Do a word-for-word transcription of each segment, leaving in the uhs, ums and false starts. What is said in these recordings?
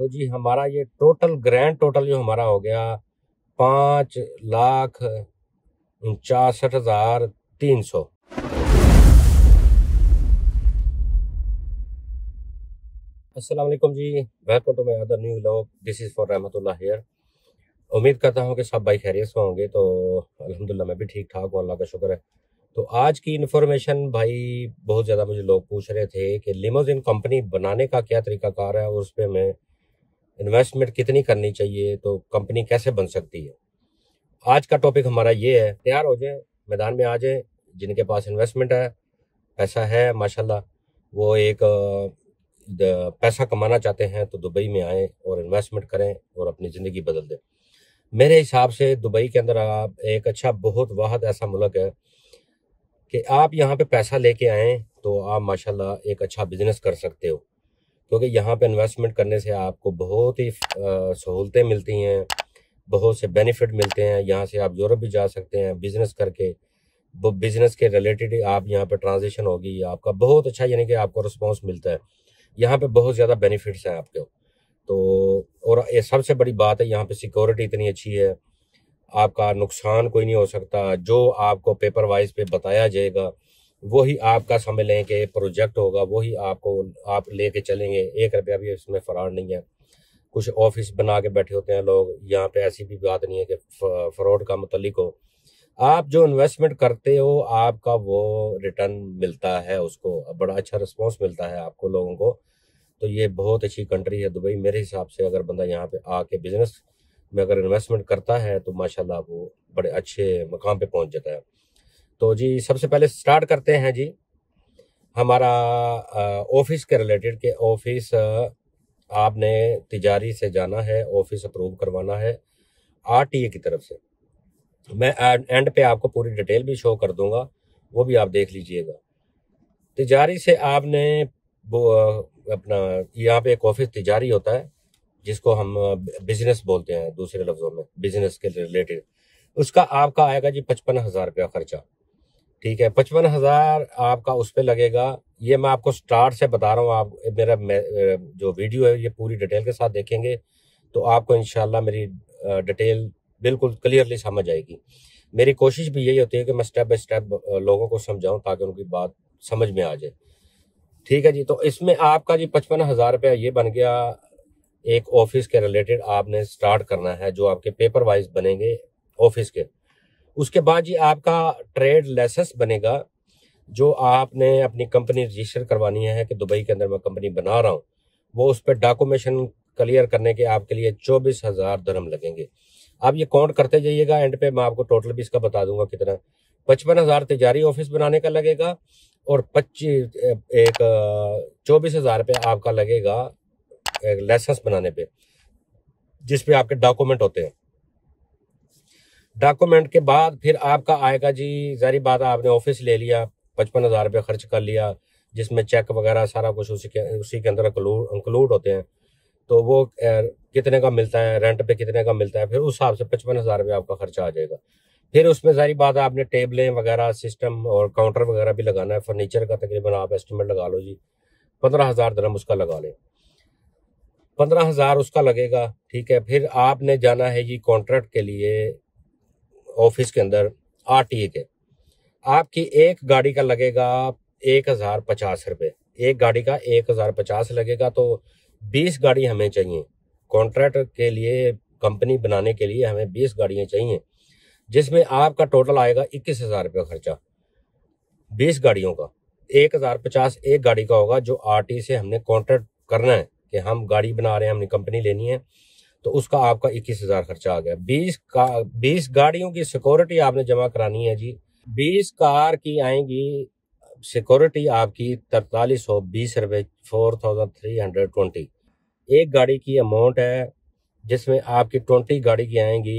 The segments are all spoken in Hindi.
तो जी हमारा ये टोटल ग्रैंड टोटल जो हमारा हो गया पाँच लाख उनचासठ हजार तीन सौ। अस्सलाम वालेकुम जी, welcome to my other new vlog. This is for Rahmatullah here. उम्मीद करता हूँ कि सब भाई खैरियत से होंगे। तो अल्हम्दुलिल्लाह मैं भी ठीक ठाक हूँ, अल्लाह का शुक्र है। तो आज की इन्फॉर्मेशन भाई बहुत ज़्यादा मुझे लोग पूछ रहे थे कि लिमोजिन कंपनी बनाने का क्या तरीकाकार है और उस पर हमें इन्वेस्टमेंट कितनी करनी चाहिए, तो कंपनी कैसे बन सकती है। आज का टॉपिक हमारा ये है, तैयार हो जाए, मैदान में आ जाए। जिनके पास इन्वेस्टमेंट है, पैसा है माशाल्लाह, वो एक अ, द- पैसा कमाना चाहते हैं तो दुबई में आएँ और इन्वेस्टमेंट करें और अपनी ज़िंदगी बदल दें। मेरे हिसाब से दुबई के अंदर आप एक अच्छा बहुत वाहद ऐसा मुल्क है कि आप यहाँ पे पैसा लेके आएँ तो आप माशाल्लाह एक अच्छा बिजनेस कर सकते हो, क्योंकि यहाँ पे इन्वेस्टमेंट करने से आपको बहुत ही अ, सहूलतें मिलती हैं, बहुत से बेनिफिट मिलते हैं। यहाँ से आप यूरोप भी जा सकते हैं बिजनेस करके। वो बिजनेस के रिलेटेड आप यहाँ पे ट्रांजेक्शन होगी, आपका बहुत अच्छा यानी कि आपको रिस्पॉन्स मिलता है। यहाँ पे बहुत ज़्यादा बेनिफिट्स हैं आपके। तो और ये सबसे बड़ी बात है, यहाँ पे सिक्योरिटी इतनी अच्छी है, आपका नुकसान कोई नहीं हो सकता। जो आपको पेपर वाइज पे बताया जाएगा वही आपका, समझ लें कि प्रोजेक्ट होगा, वही आपको आप लेके चलेंगे। एक रुपया भी इसमें फरार नहीं है। कुछ ऑफिस बना के बैठे होते हैं लोग, यहाँ पे ऐसी भी बात नहीं है कि फ्रॉड का मुतल्लिक हो। आप जो इन्वेस्टमेंट करते हो आपका वो रिटर्न मिलता है, उसको बड़ा अच्छा रिस्पॉन्स मिलता है आपको लोगों को। तो ये बहुत अच्छी कंट्री है दुबई मेरे हिसाब से। अगर बंदा यहाँ पे आके बिजनेस में अगर इन्वेस्टमेंट करता है तो माशाल्लाह वो बड़े अच्छे मकाम पे पहुंच जाता है। तो जी सबसे पहले स्टार्ट करते हैं जी हमारा ऑफिस के रिलेटेड के ऑफिस आपने तिजारी से जाना है, ऑफिस अप्रूव करवाना है आरटीए की तरफ से। मैं एंड पे आपको पूरी डिटेल भी शो कर दूंगा, वो भी आप देख लीजिएगा। तिजारी से आपने वो अ, अपना यहाँ पे एक ऑफिस तिजारी होता है जिसको हम बिजनेस बोलते हैं, दूसरे लफ्जों में बिजनेस के रिलेटेड। उसका आपका आएगा जी पचपन हजार रुपया खर्चा। ठीक है, पचपन हजार आपका उस पर लगेगा। ये मैं आपको स्टार्ट से बता रहा हूँ। आप मेरा मे- जो वीडियो है ये पूरी डिटेल के साथ देखेंगे तो आपको इंशाल्लाह मेरी डिटेल बिल्कुल क्लियरली समझ आएगी। मेरी कोशिश भी यही होती है कि मैं स्टेप बाय स्टेप लोगों को समझाऊं ताकि उनकी बात समझ में आ जाए। ठीक है जी, तो इसमें आपका जी पचपन हजार रुपया ये बन गया। एक ऑफिस के रिलेटेड आपने स्टार्ट करना है जो आपके पेपर वाइज बनेंगे ऑफिस के। उसके बाद जी आपका ट्रेड लाइसेंस बनेगा, जो आपने अपनी कंपनी रजिस्टर करवानी है कि दुबई के अंदर मैं कंपनी बना रहा हूँ। वो उस पर डॉक्यूमेंटेशन क्लियर करने के आपके लिए चौबीस हजार दरम लगेंगे। आप ये काउंट करते जाइएगा, एंड पे मैं आपको टोटल भी इसका बता दूंगा कितना। पचपन हजार तिजारी ऑफिस बनाने का लगेगा और पच्चीस एक चौबीस हजार रुपये आपका लगेगा एक लाइसेंस बनाने पे, जिसपे आपके डॉक्यूमेंट होते हैं। डॉक्यूमेंट के बाद फिर आपका आएगा जी, जारी बात है, आपने ऑफिस ले लिया, पचपन हजार रुपये खर्च कर लिया, जिसमें चेक वगैरह सारा कुछ उसी के उसी के अंदर इंक्लूड होते हैं। तो वो अ, कितने का मिलता है, रेंट पे कितने का मिलता है, फिर उस हिसाब से पचपन हजार रुपये आपका खर्चा आ जाएगा। फिर उसमें जारी बात है, आपने टेबलें वगैरह सिस्टम और काउंटर वगैरह भी लगाना है। फर्नीचर का तकरीबन आप एस्टिमेट लगा लो जी, पंद्रह हजार दरम उसका लगा लें, पंद्रह हजार उसका लगेगा। ठीक है, फिर आपने जाना है जी कॉन्ट्रैक्ट के लिए ऑफिस के अंदर आरटीए के। आपकी एक गाड़ी का लगेगा एक हजार पचास रुपये, एक गाड़ी का एक हजार पचास लगेगा। तो बीस गाड़ी हमें चाहिए कॉन्ट्रैक्ट के लिए, कंपनी बनाने के लिए हमें बीस गाड़ियां चाहिए, जिसमें आपका टोटल आएगा इक्कीस हजार रुपया खर्चा। बीस गाड़ियों का एक हजार पचास एक गाड़ी का होगा, जो आरटी से हमने कॉन्ट्रैक्ट करना है कि हम गाड़ी बना रहे हैं, हमने कंपनी लेनी है। तो उसका आपका इक्कीस हजार खर्चा आ गया। बीस का बीस गाड़ियों की सिक्योरिटी आपने जमा करानी है जी। बीस कार की आएंगी सिक्योरिटी आपकी तरतालीस सौ बीस रुपये, four thousand three hundred twenty. एक गाड़ी की अमाउंट है जिसमें आपकी ट्वेंटी गाड़ी की आएंगी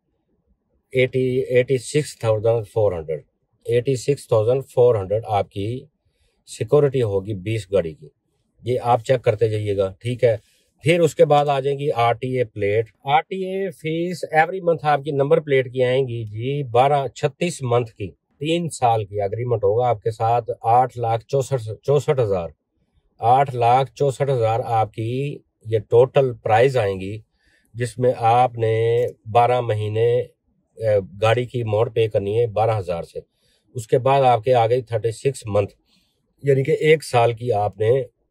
eighty eighty six thousand four hundred, eighty six thousand four hundred आपकी सिक्योरिटी होगी बीस गाड़ी की। ये आप चेक करते जाइएगा। ठीक है, फिर उसके बाद आ जाएंगी RTA plate. RTA fee every month आपकी नंबर प्लेट की आएंगी जी बारह छत्तीस मंथ की, तीन साल की अग्रीमेंट होगा आपके साथ। आठ लाख चौसठ चौसठ हजार आठ लाख चौसठ हजार आपकी ये टोटल प्राइस आएंगी, जिसमें आपने बारह महीने गाड़ी की मोड़ पे करनी है बारह हज़ार से। उसके बाद आपके आ गई थर्टी सिक्स मंथ, यानी कि एक साल की आपने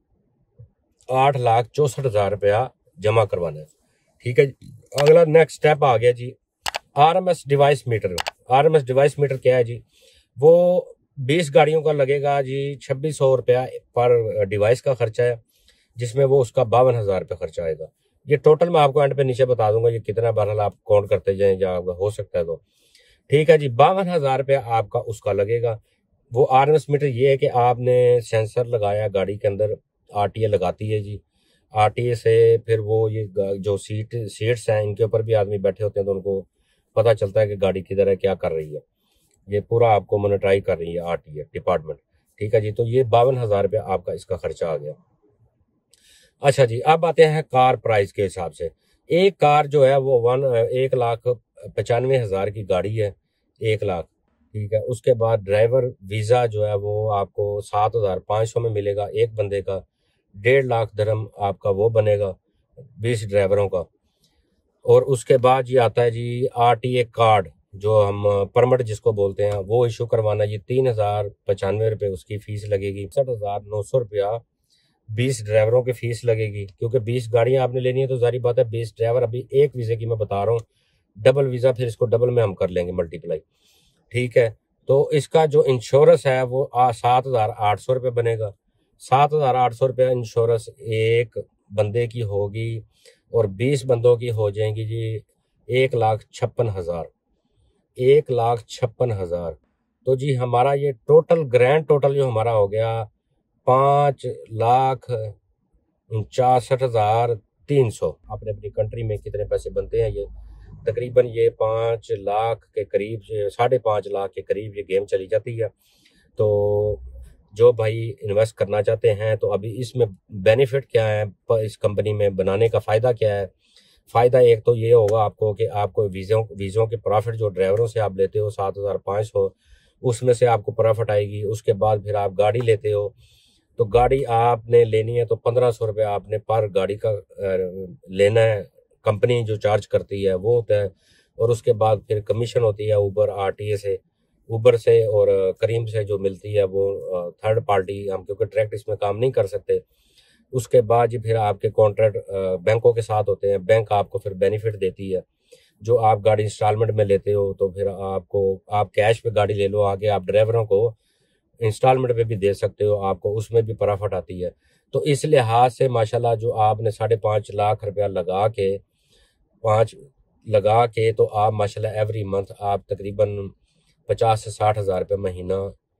आठ लाख चौसठ हज़ार रुपया जमा करवाना है। ठीक है जी। अगला नेक्स्ट स्टेप आ गया जी R M S device meter. R M S device meter क्या है जी? वो बीस गाड़ियों का लगेगा जी, छब्बीस सौ रुपया पर डिवाइस का खर्चा है, जिसमें वो उसका बावन हज़ार रुपया खर्चा आएगा। ये टोटल मैं आपको एंड पे नीचे बता दूंगा ये कितना, बहरहाल आप काउंट करते जाएं या हो सकता है तो। ठीक है जी, बावन हज़ार रुपया आपका उसका लगेगा। वो आर एम एस मीटर ये है कि आपने सेंसर लगाया गाड़ी के अंदर, आर टी ए लगाती है जी। आर टी ए से फिर वो ये जो सीट सीट्स हैं इनके ऊपर भी आदमी बैठे होते हैं, तो उनको पता चलता है कि गाड़ी किधर है, क्या कर रही है। ये पूरा आपको मॉनिटराई कर रही है आर टी ए डिपार्टमेंट। ठीक है जी, तो ये बावन हज़ार रुपया आपका इसका खर्चा आ गया। अच्छा जी, अब आते हैं कार प्राइस के हिसाब से। एक कार जो है वो वन एक लाख पचानवे हज़ार की गाड़ी है, एक लाख। ठीक है, उसके बाद ड्राइवर वीज़ा जो है वो आपको सात हज़ार पाँच सौ में मिलेगा एक बंदे का। डेढ़ लाख दरम आपका वो बनेगा बीस ड्राइवरों का। और उसके बाद ये आता है G R T A card, जो हम परमिट जिसको बोलते हैं, वो इशू करवाना। ये तीन हज़ार पचानवे रुपये उसकी फ़ीस लगेगी। सठ हज़ार नौ सौ रुपया बीस ड्राइवरों की फ़ीस लगेगी, क्योंकि बीस गाड़ियां आपने लेनी है तो जारी बात है बीस ड्राइवर। अभी एक वीज़े की मैं बता रहा हूँ, डबल वीज़ा फिर इसको डबल में हम कर लेंगे मल्टीप्लाई। ठीक है, तो इसका जो इंश्योरेंस है वो सात हज़ार आठ सौ रुपये बनेगा। सात हज़ार आठ सौ रुपये इंश्योरेंस एक बंदे की होगी, और बीस बंदों की हो जाएंगी जी एक लाख छप्पन हज़ार एक लाख छप्पन हज़ार तो जी हमारा ये टोटल ग्रैंड टोटल जो हमारा हो गया पाँच लाख उनचासठ हज़ार तीन सौ। अपने अपनी कंट्री में कितने पैसे बनते हैं, ये तकरीबन ये पाँच लाख के करीब, साढ़े पाँच लाख के करीब ये गेम चली जाती है। तो जो भाई इन्वेस्ट करना चाहते हैं, तो अभी इसमें बेनिफिट क्या है, इस कंपनी में बनाने का फ़ायदा क्या है? फ़ायदा एक तो ये होगा आपको कि आपको वीज़ों वीज़ों के प्रॉफिट जो ड्राइवरों से आप लेते हो सात हज़ार पाँच सौ, उसमें से आपको प्रॉफिट आएगी। उसके बाद फिर आप गाड़ी लेते हो, तो गाड़ी आपने लेनी है तो पंद्रह सौ रुपये आपने पर गाड़ी का लेना है, कंपनी जो चार्ज करती है वो होता है। और उसके बाद फिर कमीशन होती है ऊबर आर टी ए से, ऊबर से और करीम से जो मिलती है वो थर्ड पार्टी, हम क्योंकि डायरेक्ट इसमें काम नहीं कर सकते। उसके बाद जी फिर आपके कॉन्ट्रैक्ट बैंकों के साथ होते हैं, बैंक आपको फिर बेनिफिट देती है। जो आप गाड़ी इंस्टॉलमेंट में लेते हो तो फिर आपको, आप कैश पे गाड़ी ले लो, आगे आप ड्राइवरों को इंस्टॉलमेंट पे भी दे सकते हो, आपको उसमें भी प्रॉफिट आती है। तो इस लिहाज से माशाल्लाह जो आपने साढ़े पाँच लाख रुपया लगा के पाँच लगा के तो आप माशाल्लाह एवरी मंथ आप तकरीबन पचास से साठ हज़ार रुपये महीना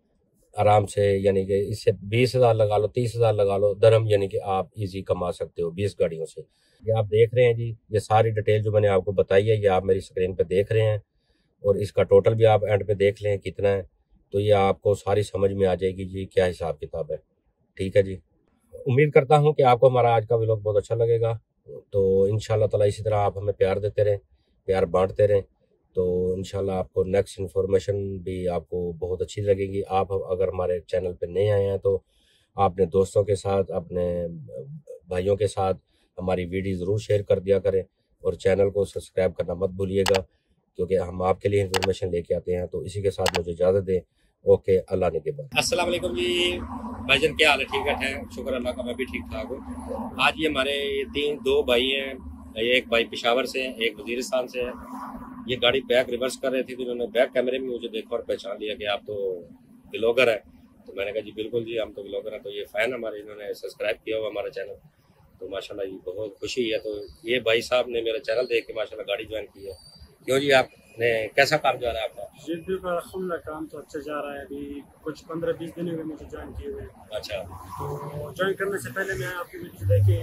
आराम से, यानी कि इससे बीस हज़ार लगा लो, तीस हज़ार लगा लो दरम, यानी कि आप इजी कमा सकते हो बीस गाड़ियों से। ये आप देख रहे हैं जी, ये सारी डिटेल जो मैंने आपको बताई है ये आप मेरी स्क्रीन पे देख रहे हैं, और इसका टोटल भी आप एंड पे देख लें कितना है, तो ये आपको सारी समझ में आ जाएगी जी क्या हिसाब किताब है। ठीक है जी, उम्मीद करता हूँ कि आपको हमारा आज का व्लॉग बहुत अच्छा लगेगा। तो इंशाल्लाह ताला इसी तरह आप हमें प्यार देते रहें, प्यार बांटते रहें, तो इंशाल्लाह आपको नेक्स्ट इन्फॉर्मेशन भी आपको बहुत अच्छी लगेगी। आप अगर हमारे चैनल पे नए आए हैं तो आपने दोस्तों के साथ, अपने भाइयों के साथ हमारी वीडियो ज़रूर शेयर कर दिया करें, और चैनल को सब्सक्राइब करना मत भूलिएगा, क्योंकि हम आपके लिए इन्फॉर्मेशन लेके आते हैं। तो इसी के साथ मुझे इजाज़त दें। ओके, अल्लाह ने के बाद। अस्सलाम वालेकुम जी भाईजान, क्या हाल है? ठीक है, शुक्र अल्लाह का, मैं भी ठीक ठाक हूँ। आज ये हमारे ये तीन दो भाई हैं, एक भाई पेशावर से हैं, एक वजीरिस्तान से है। ये गाड़ी बैक रिवर्स कर रहे थे, तो इन्होंने बैक कैमरे में मुझे देखा और पहचान लिया कि आप तो व्लॉगर है। तो मैंने कहा जी बिल्कुल जी हम तो व्लॉगर हैं। तो ये फ़ैन हमारे, इन्होंने सब्सक्राइब किया हुआ हमारा चैनल, तो माशाल्लाह ये बहुत खुशी है। तो ये भाई साहब ने मेरा चैनल देख के माशाल्लाह गाड़ी ज्वाइन की है। क्यों जी, आपने कैसा काम जा रहा है आपका? जी बिल्कुल अल्हम्दुलिल्लाह, काम तो अच्छा जा रहा है। अभी कुछ पंद्रह बीस दिन हुए मुझे ज्वाइन किए हुए। अच्छा, तो ज्वाइन करने से पहले मैं आपकी वीडियो देखी,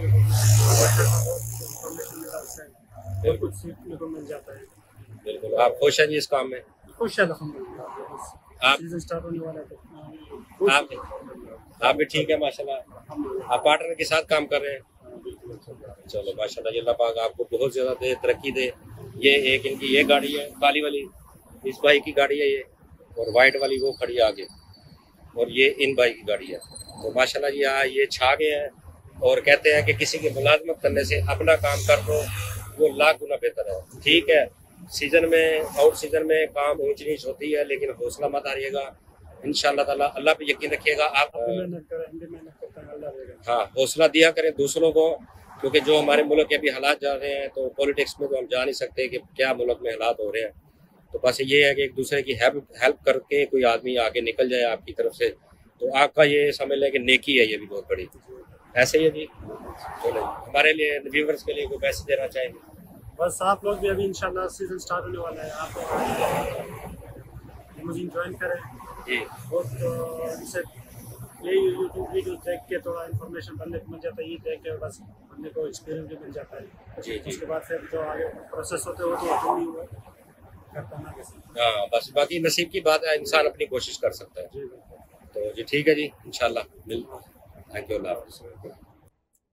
इन्फॉर्मेशन मिला उससे बहुत कुछ सीखने को मिल जाता है। बिल्कुल। आप खुश हैं जी इस काम में? खुश है अल्हम्दुलिल्लाह। आप सीजन स्टार्ट होने वाला है तो आप आप भी ठीक है माशाल्लाह। आप पार्टनर के साथ काम कर रहे हैं? चलो माशाल्लाह, अल्लाह पाक आपको बहुत ज़्यादा दे, तरक्की दे। ये एक इनकी ये गाड़ी है काली वाली, इस भाई की गाड़ी है ये, और वाइट वाली वो खड़ी आगे, और ये इन भाई की गाड़ी है। तो माशाल्लाह जी हाँ, ये छा गए हैं और कहते हैं कि किसी की मुलाजमत करने से अपना काम कर लो वो लाख गुना बेहतर है। ठीक है, सीजन में आउट सीजन में काम ऊंच नीच होती है, लेकिन हौसला मत हारिएगा। इंशाल्लाह ताला अल्लाह पे यकीन रखिएगा। आप मेहनत करें, हम भी मेहनत करते हैं, अल्लाह देगा। हाँ, हौसला दिया करें दूसरों को, क्योंकि जो हमारे मुल्क के अभी हालात जा रहे हैं, तो पॉलिटिक्स में तो हम जा नहीं सकते कि क्या मुल्क में हालात हो रहे हैं। तो बस ये है कि एक दूसरे की हेल्प हेल्प करके कोई आदमी आगे निकल जाए आपकी तरफ से, तो आपका ये समझ लें कि नेकी है, ये भी बहुत बड़ी। ऐसे ही है जी। चलो, हमारे लिए व्यूवर्स के लिए कोई मैसेज देना चाहेंगे? बस आप लोग भी अभी इंशाल्लाह सीजन स्टार्ट होने वाला है, आप मुझे ज्वाइन करें जी। बहुत इनसे यही यूट्यूब वीडियो देख के थोड़ा इन्फॉर्मेशन बनने को मिल जाता है, ये देख के बस बनने को एक्सपीरियंस भी मिल जाता है। जी जी। उसके बाद फिर जो आगे प्रोसेस होते हो तो जो भी हुआ करता ना किसी। हाँ, बस बाकी नसीब की बात है, इंसान अपनी कोशिश कर सकता है। जी तो जी ठीक है जी, इंशाल्लाह मिल। थैंक यू, अल्लाह हाफ़िज़।